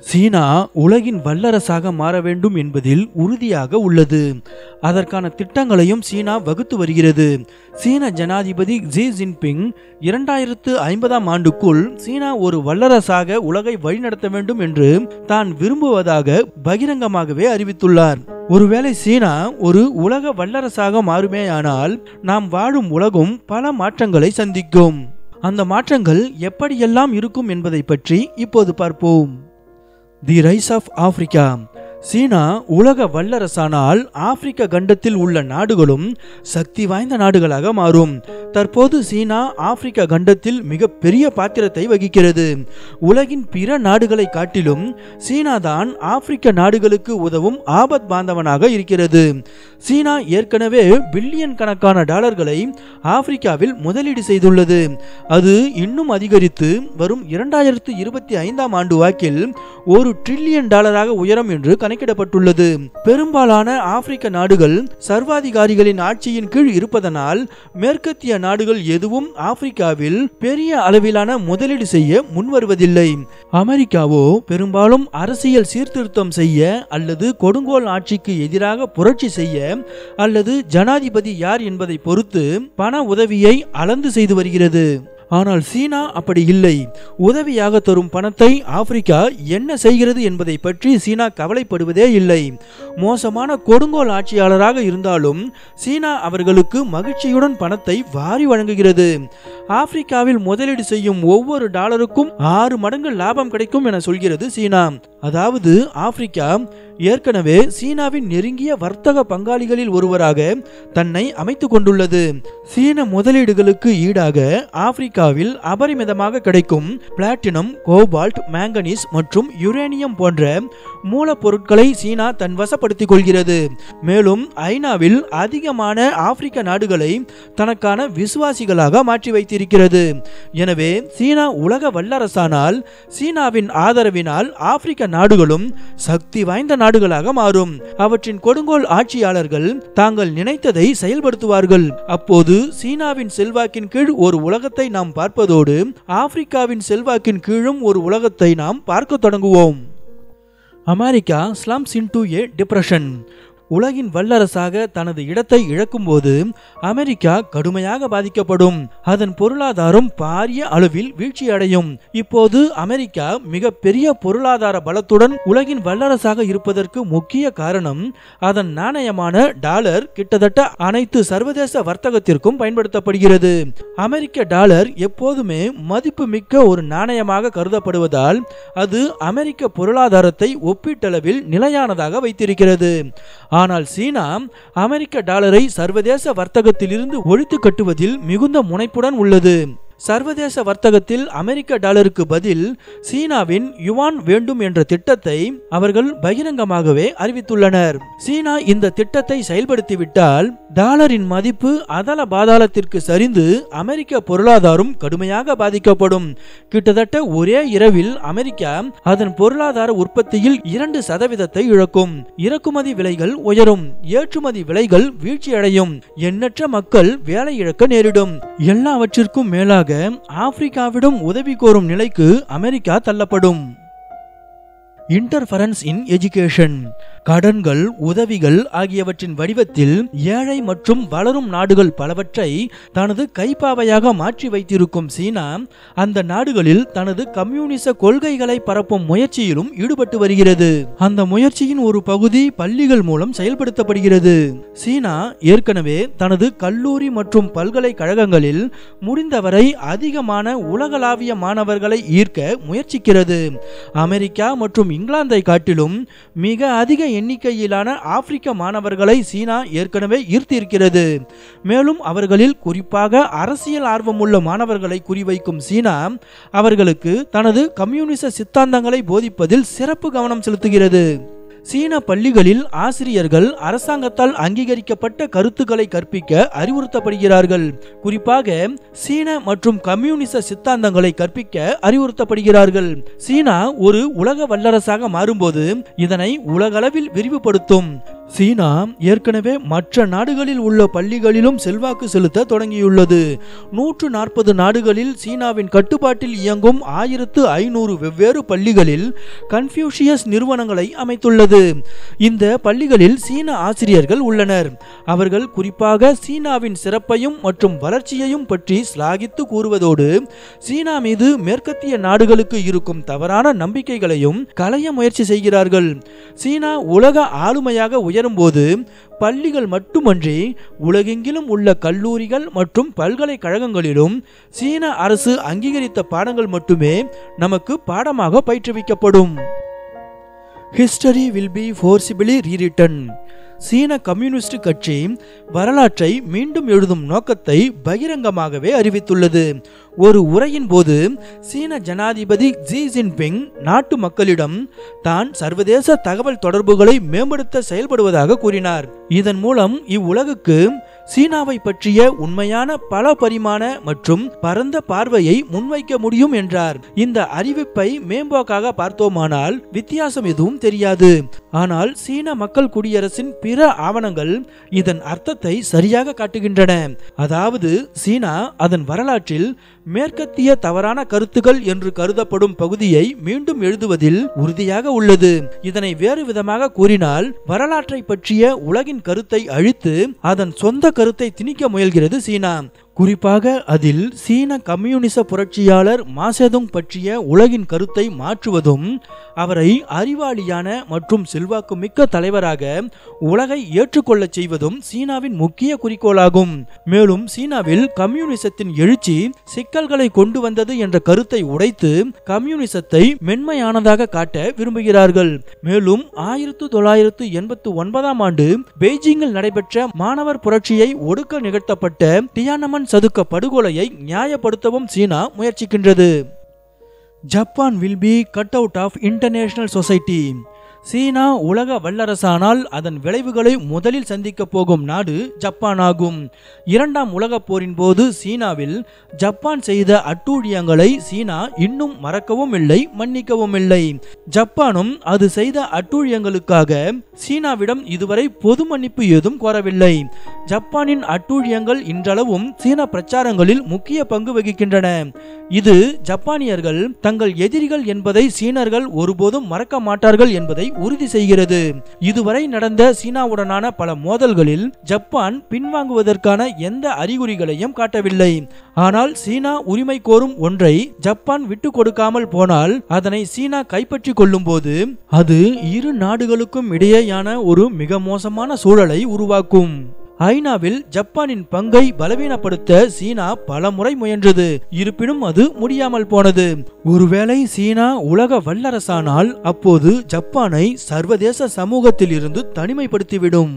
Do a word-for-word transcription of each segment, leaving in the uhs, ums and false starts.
சீனா உலகின் வல்லரசாக மாற வேண்டும் என்பதில் உறுதியாக உள்ளது. அதற்கான திட்டங்களையும் சீனா வகுத்து வருகிறது. சீன ஜனாதிபதி ஜி ஜின்பிங் இரண்டாயிரத்து ஐம்பதாம் ஆண்டுக்குள் சீனா ஒரு வல்லரசாக உலகை வழிநடத்த வேண்டும் என்று தான் விரும்புவதாக பகிரங்கமாகவே அறிவித்துள்ளார். ஒருவேளை சீனா ஒரு உலக வல்லரசாக மாறுமேயானால் நாம் வாழும் உலகம் பல மாற்றங்களை சந்திக்கும். அந்த மாற்றங்கள் எப்படியெல்லாம் இருக்கும் என்பதை பற்றி இப்போது பார்ப்போம். The rise of Africa. சீனா உலக வல்லரசானால் ஆப்பிரிக்க கண்டத்தில் உள்ள நாடுகளும் சக்தி வாய்ந்த நாடுகளாக மாறும். தற்போது சீனா ஆப்பிரிக்க கண்டத்தில் மிக பெரிய பாத்திரத்தை வகிக்கிறது. உலகின் பிற நாடுகளை காட்டிலும் சீனா தான் ஆப்பிரிக்க நாடுகளுக்கு உதவும் ஆபத் பாந்தவனாக இருக்கிறது. சீனா ஏற்கனவே பில்லியன் கணக்கான டாலர்களை ஆப்பிரிக்காவில் முதலீடு செய்துள்ளது. அது இன்னும் அதிகரித்து வரும் இரண்டாயிரத்து இருபத்தி ஐந்தாம் ஆண்டு வாக்கில் ஒரு டிரில்லியன் டாலராக உயரும் என்று கணக்கிடப்பட்டுள்ளது. பெரும்பாலான ஆப்பிரிக்க நாடுகள் சர்வாதிகாரிகளின் ஆட்சியின் கீழ் இருப்பதனால் மேற்கத்திய நாடுகள் எதுவும் ஆப்பிரிக்காவில் பெரிய அளவிலான முதலீடு செய்ய முன்வருவதில்லை. அமெரிக்காவோ பெரும்பாலும் அரசியல் சீர்திருத்தம் செய்ய அல்லது கொடுங்கோல் ஆட்சிக்கு எதிராக புரட்சி செய்ய அல்லது ஜனாதிபதி யார் என்பதை பொறுத்து பண உதவியை அளந்து செய்து வருகிறது. ஆனால் சீனா அப்படி இல்லை. உதவியாக தரும் பணத்தை ஆப்பிரிக்கா என்ன செய்கிறது என்பதை பற்றி சீனா கவலைப்படுவதே இல்லை. மோசமான கொடுங்கோல் ஆட்சியாளராக இருந்தாலும் சீனா அவர்களுக்கு மகிழ்ச்சியுடன் பணத்தை வாரி வழங்குகிறது. ஆப்பிரிக்காவில் முதலீடு செய்யும் ஒவ்வொரு டாலருக்கும் ஆறு மடங்கு லாபம் கிடைக்கும் என சொல்கிறது சீனா. அதாவது ஆப்பிரிக்கா ஏற்கனவே சீனாவின் நெருங்கிய வர்த்தக பங்காளிகளில் ஒருவராக தன்னை அமைத்துக் கொண்டுள்ளது. சீன முதலீடுகளுக்கு ஈடாக ஆப்பிரிக்காவில் அபரிமிதமாக கிடைக்கும் பிளாட்டினம், கோபால்ட், மேங்கனீஸ் மற்றும் யுரேனியம் போன்ற மூலப்பொருட்களை சீனா தன் வசப்படுத்திக் கொள்கிறது. மேலும் ஐநாவில் அதிகமான ஆப்பிரிக்க நாடுகளை தனக்கான விசுவாசிகளாக மாற்றி வைத்திருக்கிறது. எனவே சீனா உலக வல்லரசானால் சீனாவின் ஆதரவினால் ஆப்பிரிக்க நாடுகளும் சக்தி வாய்ந்த நாடுகளாக மாறும். அவற்றின் கொடுங்கோல் ஆட்சியாளர்கள் தாங்கள் நினைத்ததை செயல்படுத்துவார்கள். அப்போது சீனாவின் செல்வாக்கின் கீழ் ஒரு உலகத்தை நாம் பார்ப்பதோடு ஆப்பிரிக்காவின் செல்வாக்கின் கீழும் ஒரு உலகத்தை நாம் பார்க்க தொடங்குவோம். America slumps into a depression. உலகின் வல்லரசாக தனது இடத்தை இழக்கும் போது அமெரிக்கா கடுமையாக பாதிக்கப்படும். அதன் பொருளாதாரம் பாரிய அளவில் வீழ்ச்சி அடையும். இப்போது அமெரிக்கா மிக பெரிய பொருளாதார பலத்துடன் உலகின் வல்லரசாக இருப்பதற்கு முக்கிய காரணம் அதன் நாணயமான டாலர் கிட்டத்தட்ட அனைத்து சர்வதேச வர்த்தகத்திற்கும் பயன்படுத்தப்படுகிறது. அமெரிக்க டாலர் எப்போதுமே மதிப்பு மிக்க ஒரு நாணயமாக கருதப்படுவதால் அது அமெரிக்க பொருளாதாரத்தை ஒப்பீட்டளவில் நிலையானதாக வைத்திருக்கிறது. ஆனால் சீனா அமெரிக்க டாலரை சர்வதேச வர்த்தகத்திலிருந்து ஒழித்து கட்டுவதில் மிகுந்த முனைப்புடன் உள்ளது. சர்வதேச வர்த்தகத்தில் அமெரிக்க டாலருக்கு பதில் சீனாவின் யுவான் வேண்டும் என்ற திட்டத்தை அவர்கள் பகிரங்கமாகவே அறிவித்துள்ளனர். சீனா இந்த திட்டத்தை செயல்படுத்திவிட்டால் டாலரின் மதிப்பு அதல பாதாளத்திற்கு சரிந்து அமெரிக்க பொருளாதாரம் கடுமையாக பாதிக்கப்படும். கிட்டத்தட்ட ஒரே இரவில் அமெரிக்கா அதன் பொருளாதார உற்பத்தியில் இரண்டு சதவீதத்தை இழக்கும். இறக்குமதி விலைகள் உயரும், ஏற்றுமதி விலைகள் வீழ்ச்சியடையும், எண்ணற்ற மக்கள் வேலை இழக்க நேரிடும். எல்லாவற்றிற்கும் மேலாக ஆப்பிரிக்காவிடம் உதவி கோரும் நிலைக்கு அமெரிக்கா தள்ளப்படும். Interference in education. கடன்கள், உதவிகள் ஆகியவற்றின் வடிவத்தில் ஏழை மற்றும் வளரும் நாடுகள் பலவற்றை தனது கைப்பாவையாக மாற்றி வைத்திருக்கும் சீனா அந்த நாடுகளில் தனது கம்யூனிச கொள்கைகளை பரப்பும் முயற்சியிலும் ஈடுபட்டு வருகிறது. அந்த முயற்சியின் ஒரு பகுதி பள்ளிகள் மூலம் செயல்படுத்தப்படுகிறது. சீனா ஏற்கனவே தனது கல்லூரி மற்றும் பல்கலைக்கழகங்களில் முடிந்தவரை அதிகமான உலகளாவிய மாணவர்களை ஈர்க்க முயற்சிக்கிறது. அமெரிக்கா மற்றும் இங்கிலாந்தை காட்டிலும் மிக அதிக எண்ணிக்கையிலான ஆப்பிரிக்க மாணவர்களை சீனா ஏற்கனவே ஈர்த்திருக்கிறது. மேலும் அவர்களில் குறிப்பாக அரசியல் ஆர்வமுள்ள மாணவர்களை குறிவைக்கும் சீனா அவர்களுக்கு தனது கம்யூனிச சித்தாந்தங்களை போதிப்பதில் சிறப்பு கவனம் செலுத்துகிறது. சீன பள்ளிகளில் ஆசிரியர்கள் அரசாங்கத்தால் அங்கீகரிக்கப்பட்ட கருத்துக்களை கற்பிக்க அறிவுறுத்தப்படுகிறார்கள். குறிப்பாக சீன மற்றும் கம்யூனிச சித்தாந்தங்களை கற்பிக்க அறிவுறுத்தப்படுகிறார்கள். சீனா ஒரு உலக வல்லரசாக மாறும்போது இதனை உலகளவில் விரிவுபடுத்தும். சீனா ஏற்கனவே மற்ற நாடுகளில் உள்ள பள்ளிகளிலும் செல்வாக்கு செலுத்த தொடங்கியுள்ளது. நூற்று நாற்பது நாடுகளில் சீனாவின் கட்டுப்பாட்டில் இயங்கும் ஆயிரத்து ஐநூறு வெவ்வேறு பள்ளிகளில் கன்ஃபியூஷியஸ் நிறுவனங்களை அமைத்துள்ளது. இந்த பள்ளிகளில் சீன ஆசிரியர்கள் உள்ளனர். அவர்கள் குறிப்பாக சீனாவின் சிறப்பையும் மற்றும் வளர்ச்சியையும் பற்றி ஸ்லாகித்து கூறுவதோடு சீனா மீது மேற்கத்திய நாடுகளுக்கு இருக்கும் தவறான நம்பிக்கைகளையும் களைய முயற்சி செய்கிறார்கள். சீனா உலக ஆளுமையாக உயரும்போது பள்ளிகள் மட்டுமன்றி உலகெங்கிலும் உள்ள கல்லூரிகள் மற்றும் பல்கலைக்கழகங்களிலும் சீன அரசு அங்கீகரித்த பாடங்கள் மட்டுமே நமக்கு பாடமாக பயிற்றுவிக்கப்படும். History will be forcibly rewritten. சீன கம்யூனிஸ்ட் கட்சி வரலாற்றை மீண்டும் எழுதும் நோக்கத்தை பகிரங்கமாகவே அறிவித்துள்ளது. ஒரு உரையின் போது சீன ஜனாதிபதி ஜி ஜின்பிங் நாட்டு மக்களிடம் தான் சர்வதேச தகவல் தொடர்புகளை மேம்படுத்த செயல்படுவதாக கூறினார். இதன் மூலம் இவ்வுலகுக்கு சீனாவை பற்றிய உண்மையான பல பரிமாண மற்றும் பரந்த பார்வையை முன்வைக்க முடியும் என்றார். இந்த அறிவிப்பை மேம்போக்காக பார்த்தோமானால் வித்தியாசம் எதுவும் தெரியாது. ஆனால் சீன மக்கள் குடியரசின் பிற ஆவணங்கள் இதன் அர்த்தத்தை சரியாக காட்டுகின்றன. அதாவது சீனா அதன் வரலாற்றில் மேற்கத்திய தவறான கருத்துக்கள் என்று கருதப்படும் பகுதியை மீண்டும் எழுதுவதில் உறுதியாக உள்ளது. இதனை வேறு விதமாக கூறினால் வரலாற்றை பற்றிய உலகின் கருத்தை அழித்து அதன் சொந்த கருத்தை திணிக்க முயல்கிறது சீனா. குறிப்பாக அதில் சீன கம்யூனிச புரட்சியாளர் மாசேதுங் பற்றிய உலகின் கருத்தை மாற்றுவதும் அவரை அறிவாளியான மற்றும் செல்வாக்கு மிக்க தலைவராக உலகை ஏற்றுக்கொள்ள செய்வதும் சீனாவின் முக்கிய குறிக்கோளாகும். மேலும் சீனாவில் கம்யூனிசத்தின் எழுச்சி சிக்கல்களை கொண்டு வந்தது என்ற கருத்தை உடைத்து கம்யூனிசத்தை மென்மையானதாக காட்ட விரும்புகிறார்கள். மேலும் ஆயிரத்தி தொள்ளாயிரத்து எண்பத்தி ஒன்பதாம் ஆண்டு பெய்ஜிங்கில் நடைபெற்ற மாணவர் புரட்சியை ஒடுக்க நிகழ்த்தப்பட்ட டியானமன் சதுக்க படுகொலையை நியாயப்படுத்தவும் சீனா முயற்சிக்கின்றது. Japan will be cut out of international society. சீனா உலக வல்லரசானால் அதன் விளைவுகளை முதலில் சந்திக்க போகும் நாடு ஜப்பான் ஆகும். இரண்டாம் உலகப் போரின் போது சீனாவில் ஜப்பான் செய்த அட்டூழியங்களை சீனா இன்னும் மறக்கவும் இல்லை, மன்னிக்கவும் இல்லை. ஜப்பானும் அது செய்த அட்டூழியங்களுக்காக சீனாவிடம் இதுவரை பொது மன்னிப்பு ஏதும் கோரவில்லை. ஜப்பானின் அட்டூழியங்கள் இன்றளவும் சீன பிரச்சாரங்களில் முக்கிய பங்கு வகிக்கின்றன. இது ஜப்பானியர்கள் தங்கள் எதிரிகள் என்பதை சீனர்கள் ஒருபோதும் மறக்க மாட்டார்கள் என்பதை உறுதி செய்கிறது. இதுவரை நடந்த சீனாவுடனான பல மோதல்களில் ஜப்பான் பின்வாங்குவதற்கான எந்த அறிகுறிகளையும் காட்டவில்லை. ஆனால் சீனா உரிமை கோரும் ஒன்றை ஜப்பான் விட்டு கொடுக்காமல் போனால் அதனை சீனா கைப்பற்றி கொள்ளும் போது அது இரு நாடுகளுக்கும் இடையேயான ஒரு மிக மோசமான சூழலை உருவாக்கும். ஐநாவில் ஜப்பானின் பங்கை பலவீனப்படுத்த சீனா பல முறை முயன்றது. இருப்பினும் அது முடியாமல் போனது. ஒருவேளை சீனா உலக வல்லரசானால் அப்போது ஜப்பானை சர்வதேச சமூகத்தில் இருந்து தனிமைப்படுத்திவிடும்.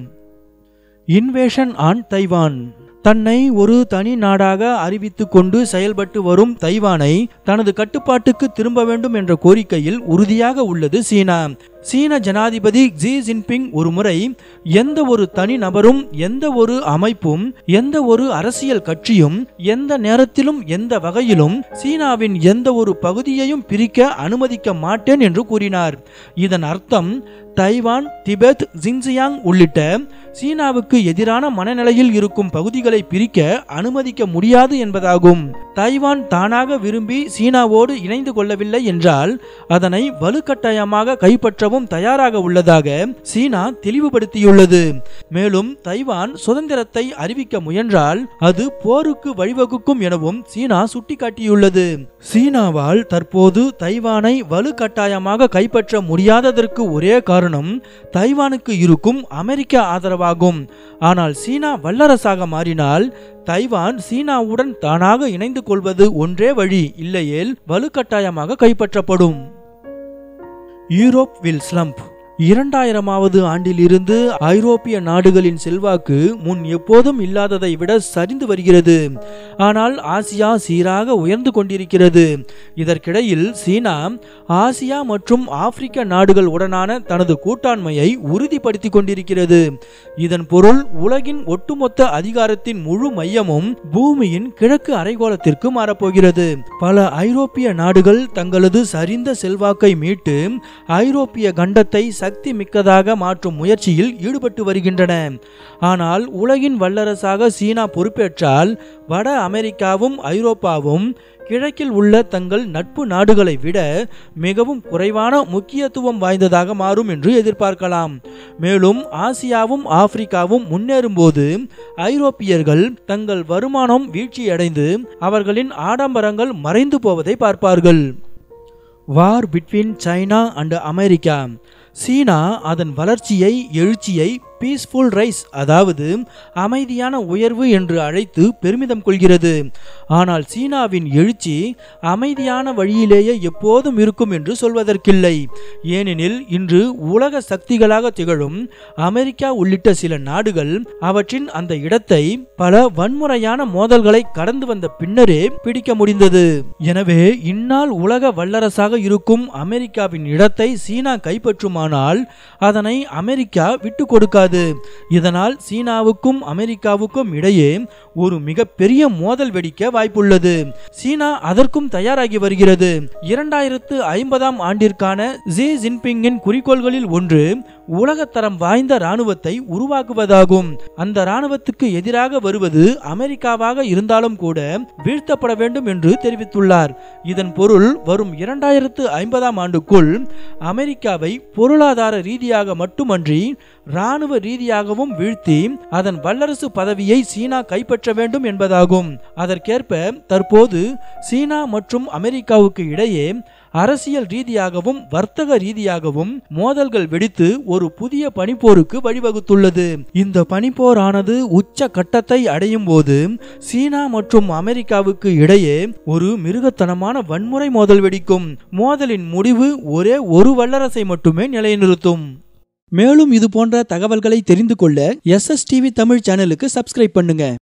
Invasion on Taiwan. தன்னை ஒரு தனி நாடாக அறிவித்துக் கொண்டு செயல்பட்டு வரும் தைவானை தனது கட்டுப்பாட்டுக்கு திரும்ப வேண்டும் என்ற கோரிக்கையில் உறுதியாக உள்ளது சீனா. சீன ஜனாதிபதி ஜி ஜின்பிங் ஒரு முறை எந்த ஒரு தனி நபரும் எந்த ஒரு அமைப்பும் எந்த ஒரு அரசியல் கட்சியும் எந்த நேரத்திலும் எந்த வகையிலும் சீனாவின் எந்த ஒரு பகுதியையும் பிரிக்க அனுமதிக்க மாட்டேன் என்று கூறினார். இதன் அர்த்தம் தைவான், திபெத், ஜின்ஜியாங் உள்ளிட்ட சீனாவுக்கு எதிரான மனநிலையில் இருக்கும் பகுதிகளை பிரிக்க அனுமதிக்க முடியாது என்பதாகும். தைவான் தானாக விரும்பி சீனாவோடு இணைந்து கொள்ளவில்லை என்றால் அதனை வலுக்கட்டாயமாக கைப்பற்றவும் தயாராக உள்ளதாக சீனா தெளிவுபடுத்தியுள்ளது. மேலும் தைவான் சுதந்திரத்தை அறிவிக்க முயன்றால் அது போருக்கு வழிவகுக்கும் எனவும் சீனா சுட்டிக்காட்டியுள்ளது. சீனாவால் தற்போது தைவானை வலுக்கட்டாயமாக கைப்பற்ற முடியாததற்கு ஒரே காரணம் தைவானுக்கு இருக்கும் அமெரிக்க ஆதரவாகும். ஆனால் சீனா வல்லரசாக மாறினால் தைவான் சீனாவுடன் தானாக இணைந்து கொள்வது ஒன்றே வழி, இல்லையேல் வலுக்கட்டாயமாக கைப்பற்றப்படும். Europe will slump. இரண்டாயிரமாவது ஆண்டிலிருந்து ஐரோப்பிய நாடுகளின் செல்வாக்கு முன் எப்போதும் இல்லாததை விட சரிந்து வருகிறது. ஆனால் ஆசியா சீராக உயர்ந்து கொண்டிருக்கிறது. இதற்கிடையில் சீனா ஆசியா மற்றும் ஆப்பிரிக்க நாடுகள் உடனான தனது கூட்டாண்மையை உறுதிப்படுத்தி கொண்டிருக்கிறது. இதன் பொருள் உலகின் ஒட்டுமொத்த அதிகாரத்தின் முழு மையமும் பூமியின் கிழக்கு அரைகோளத்திற்கு மாறப்போகிறது. பல ஐரோப்பிய நாடுகள் தங்களது சரிந்த செல்வாக்கை மீட்டு ஐரோப்பிய கண்டத்தை சக்தி மிக்கதாக மாற்றும் முயற்சியில் ஈடுபட்டு வருகின்றன. ஆனால் உலகின் வல்லரசாக சீனா பொறுப்பேற்றால் வட அமெரிக்காவும் ஐரோப்பாவும் கிழக்கில் உள்ள தங்கள் நட்பு நாடுகளை விட மிகவும் குறைவான முக்கியத்துவம் வாய்ந்ததாக மாறும் என்று எதிர்பார்க்கலாம். மேலும் ஆசியாவும் ஆப்பிரிக்காவும் முன்னேறும்போது ஐரோப்பியர்கள் தங்கள் வருமானம் வீழ்ச்சியடைந்து அவர்களின் ஆடம்பரங்கள் மறைந்து போவதை பார்ப்பார்கள். War between China and America. சீனா அதன் வளர்ச்சியை எழுச்சியை பீஸ்ஃபுல் ரைஸ் அதாவது அமைதியான உயர்வு என்று அழைத்து பெருமிதம் கொள்கிறது. ஆனால் சீனாவின் எழுச்சி அமைதியான வழியிலேயே எப்போதும் இருக்கும் என்று சொல்வதற்கில்லை. ஏனெனில் இன்று உலக சக்திகளாக திகழும் அமெரிக்கா உள்ளிட்ட சில நாடுகள் அவற்றின் அந்த இடத்தை பல வன்முறையான மோதல்களை கடந்து வந்த பின்னரே பிடிக்க முடிந்தது. எனவே இந்நாள் உலக வல்லரசாக இருக்கும் அமெரிக்காவின் இடத்தை சீனா கைப்பற்றுமானால் அதனை அமெரிக்கா விட்டு கொடுக்காது. இதனால் சீனாவுக்கும் அமெரிக்காவுக்கும் இடையே ஒரு மிகப்பெரிய மோதல் வெடிக்க வாய்ப்புள்ளது. சீனா அதற்கும் தயாராகி வருகிறது. இரண்டாயிரத்து ஐம்பதாம் ஆண்டிற்கான ஜி ஜின்பிங்கின் குறிக்கோள்களில் ஒன்று உலகத்தரம் வாய்ந்த இராணுவத்தை உருவாக்குவதாகும். அந்த இராணுவத்துக்கு எதிராக வருவது அமெரிக்காவாக இருந்தாலும் கூட வீழ்த்தப்பட வேண்டும் என்று தெரிவித்துள்ளார். இதன் பொருள் வரும் இரண்டாயிரத்து ஐம்பதாம் ஆண்டுக்குள் அமெரிக்காவை பொருளாதார ரீதியாக மட்டுமன்றி இராணுவ ரீதியாகவும் வீழ்த்தி அதன் வல்லரசு பதவியை சீனா கைப்பற்ற வேண்டும் என்பதாகும். அதற்கேற்ப தற்போது சீனா மற்றும் அமெரிக்காவுக்கு இடையே அரசியல் ரீதியாகவும் வர்த்தக ரீதியாகவும் மோதல்கள் வெடித்து ஒரு புதிய பனிப்போருக்கு வழிவகுத்துள்ளது. இந்த பனிப்போரானது உச்ச கட்டத்தை அடையும் போது சீனா மற்றும் அமெரிக்காவுக்கு இடையே ஒரு மிருகத்தனமான வன்முறை மோதல் வெடிக்கும். மோதலின் முடிவு ஒரே ஒரு வல்லரசை மட்டுமே நிலைநிறுத்தும். மேலும் இது போன்ற தகவல்களை தெரிந்து கொள்ள எஸ் எஸ் டிவி தமிழ் சேனலுக்கு சப்ஸ்கிரைப் பண்ணுங்க.